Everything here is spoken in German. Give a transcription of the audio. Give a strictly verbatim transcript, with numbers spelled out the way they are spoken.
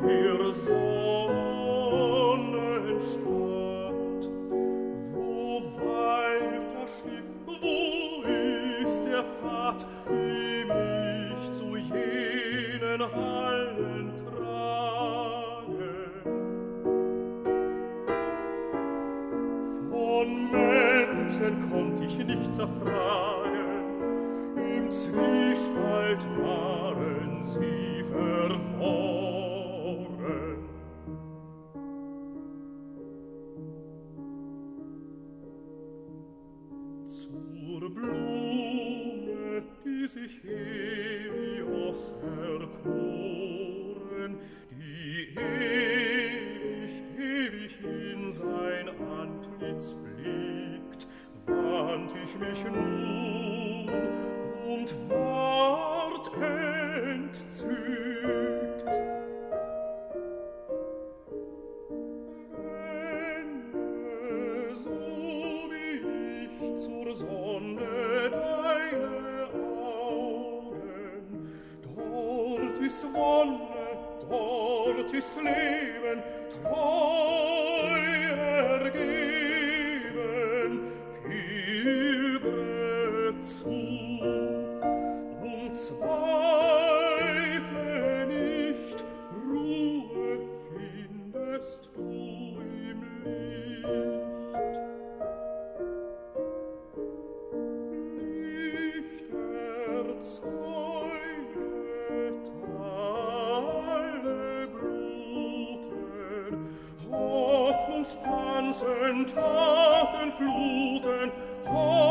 der Sonnenstadt. Wo weilt das Schiff, wo ist der Pfad, dem ich zu jenen Hallen trage? Von Menschen konnt ich nichts erfragen, im Zwiespalt waren sie verworren. Zur Blume, die sich Helios erkoren, die ewig, ewig in sein Antlitz blickt, wand ich mich nun und ward entzückt. Wende, so wie ich zur Sonne deine Augen, dort ist Wonne, dort ist Leben, treu ergeben, pilgere zu. Und zweifle nicht, Ruhe findest du im Licht. Licht erzeuget alle Gluten, Hoffnungspflanzen, Tatenfluten, Hoffnungspflanzen,